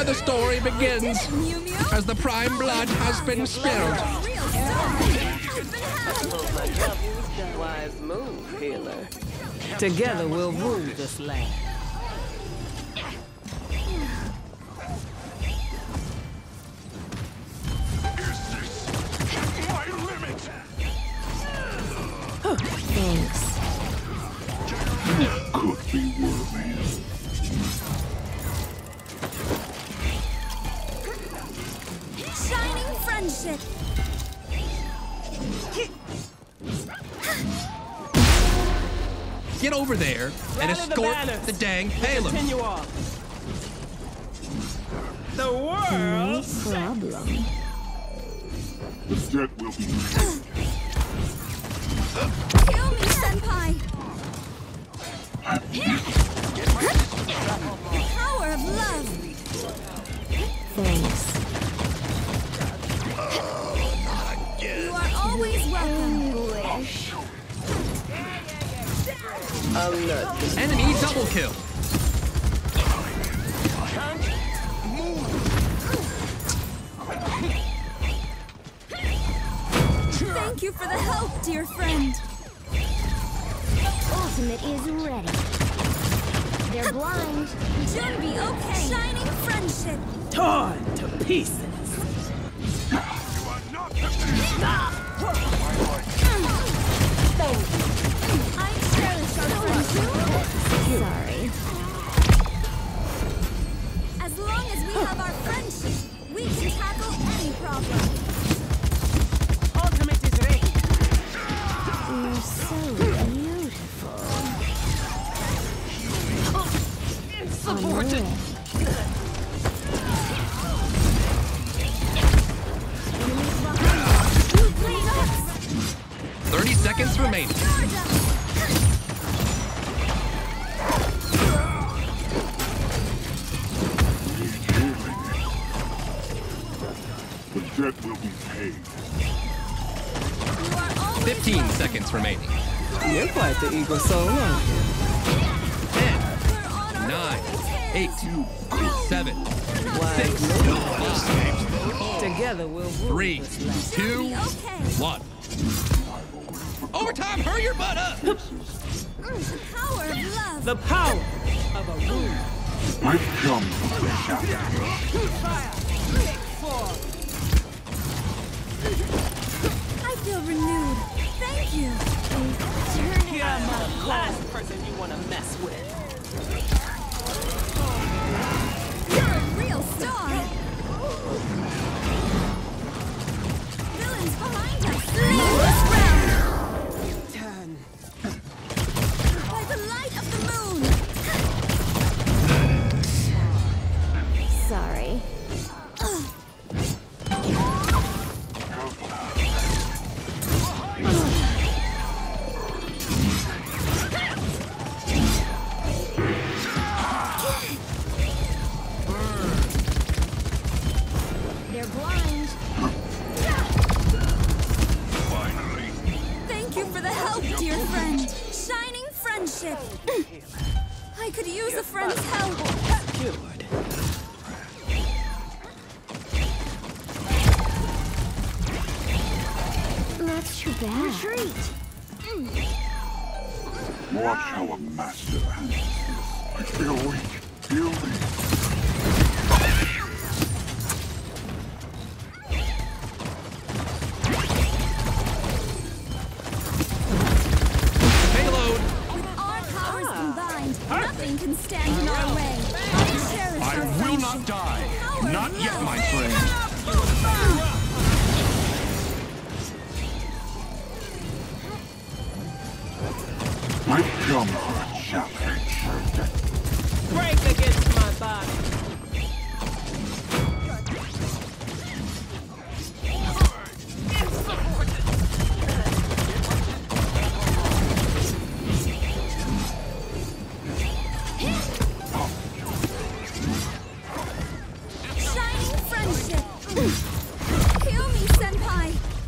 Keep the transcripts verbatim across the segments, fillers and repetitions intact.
where the story begins, as the prime blood has been spilled. Wise move, healer. Together we'll rule this land. Thanks. Could be worthy. Shining friendship. Get over there and escort the dang payload. Continue on. The world. No problem. The debt will be paid. Kill me, senpai. Power of love. Thanks. You are always welcome. English. Alert. Enemy double kill. Thank you for the help, dear friend. Ultimate is ready. They're blind. Junbi, okay. Shining friendship. Torn to pieces. I cherish our friendship. Sorry. As long as we have our friendship, we can tackle any problem. Ultimate is ready. You're so beautiful. Insupported. thirty seconds remaining. The debt will be paid. fifteen seconds remaining. You're quite the eagle soul. ten, nine, eight, seven, six, five, Together we'll rule three, this land. two, one. Overtime, hurry your butt up! Power of love. The power of a rule. I've come for the shadow. I feel renewed. Thank you. You're my last person you want to mess with. You're a real star. Villains behind us. Leave this round. Ten. By the light of the moon. Sorry. They're blind. Thank you for the help, dear friend. Shining friendship. I could use a friend's help. Cured. That's too bad. Retreat. Watch how a master handles this. I feel weak. Feel me. Payload! With our powers combined, nothing can stand in our way. I cherish I our will friendship. not die. Power Not of yet, love. my friend. I've come for a challenge. Break against my body. Shining friendship. Kill me, senpai.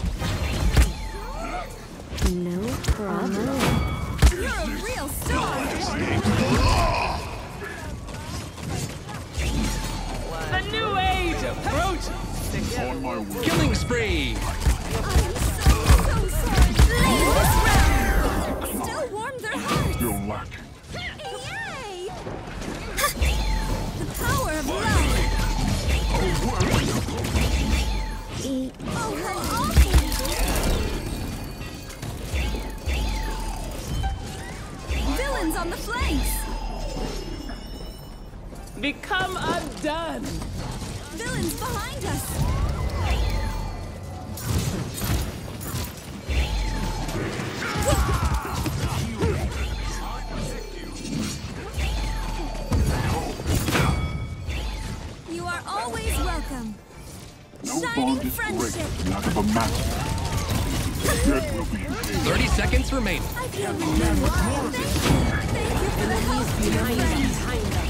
No problem. You're a real star. Wise my will. Killing spree. I'm so, so sorry. Leave this round. Still warm their hearts. Still lacking. Yay! The power of love. Eat. Oh, how awful! Villains on the flanks. Become undone. Villains behind us. You are always welcome. No Shining bond is friendship. greater than that of a master. Dead will be paid. thirty seconds remaining. I feel remembered. Thank you. Thank you for the help, dear friend.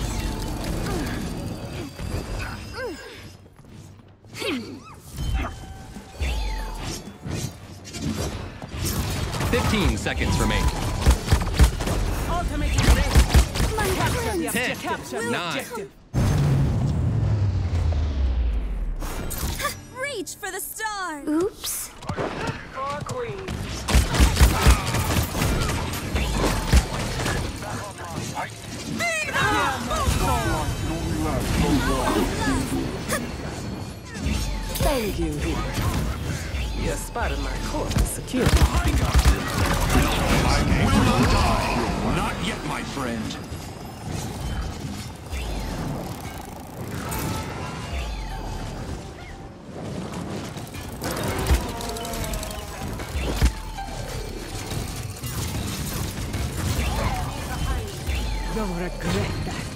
Fifteen seconds remaining. Ultimate is ready. My Capture the friends. objective. Capture the Nine. objective. Reach for the stars. Oops. For queen. Thank you. You spotted my course. Secure. I will not die. Not yet, my friend. You'll regret that.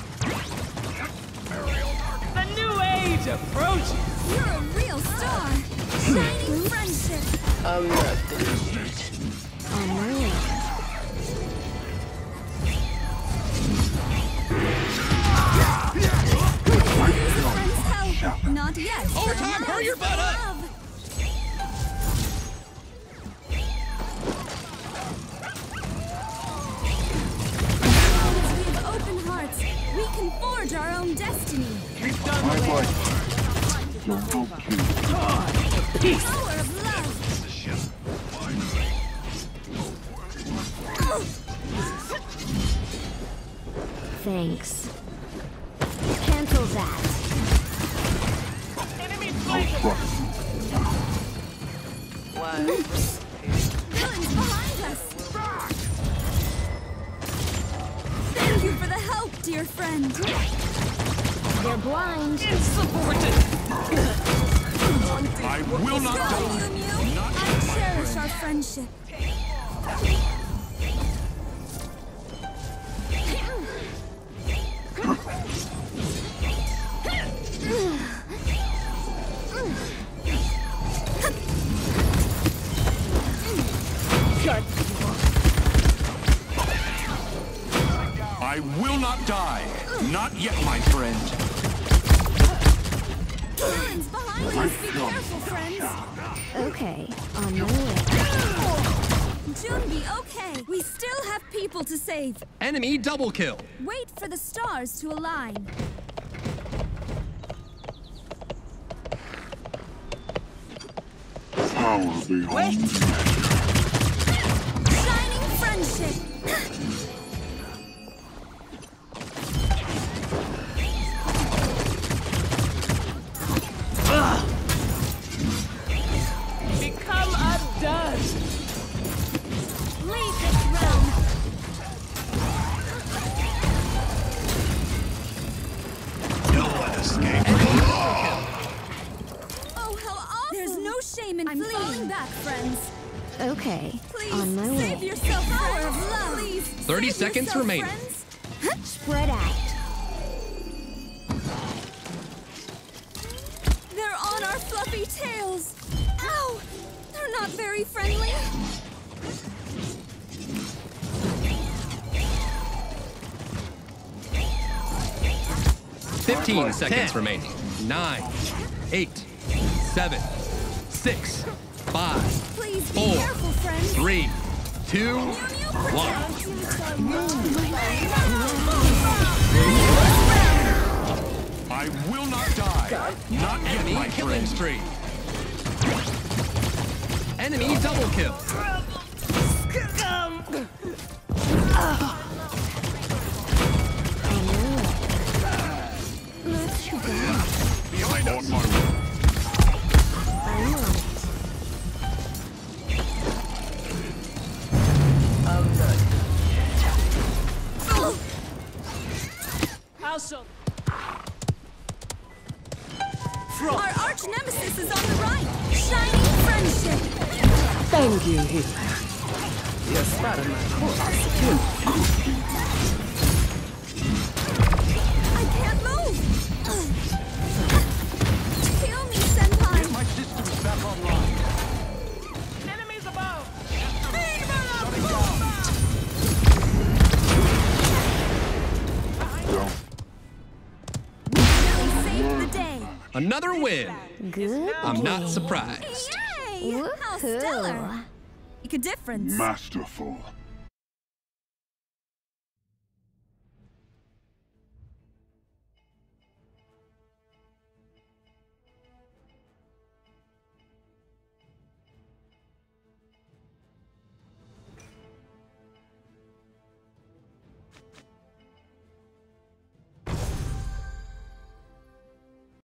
The new age approaches. You're a real star. Shining friendship. I'm not finished. On my way. Friends help. Not yet. Overtime, hurry your butt up. Love. As we have open hearts, we can forge our own destiny. My life. Don't help you. Peace. Power of love. Thanks. Cancel that. Enemy No flank. trust. Why? Villains behind us. Thank you for the help, dear friend. They're blind. Insupported. I will not Go, die. Mew Mew. I cherish our friendship. I will not die. Not yet, my friend. Villains behind us. Be careful, friends. Okay. On my way. Junbi, okay. We still have people to save. Enemy double kill. Wait for the stars to align. Power beyond measure. Shining friendship. Become undone. Leave this realm. No one escaped. Oh, how awful. There's no shame in I'm fleeing. Falling back, friends. Okay. Please, On my save way. yourself. Power of love. Please, thirty save seconds yourself, remaining. friends. Spread out. They're on our fluffy tails. Ow! They're not very friendly. Fifteen seconds remaining. Nine, eight, seven, six, five, Please be Four. careful, friends. three, two, Mew Mew, one. I will not die. Not yet, Enemy my killing friend. spree. Enemy double kill. Behind us. I'll show. Our arch nemesis is on the right. Shining friendship. Thank you, healer. You're spotting my course. I can't move. Heal me, senpai. My system is back online. Enemies above. Save the day. Another win. Good. I'm not surprised. Yay! How stellar. Make a difference. Masterful.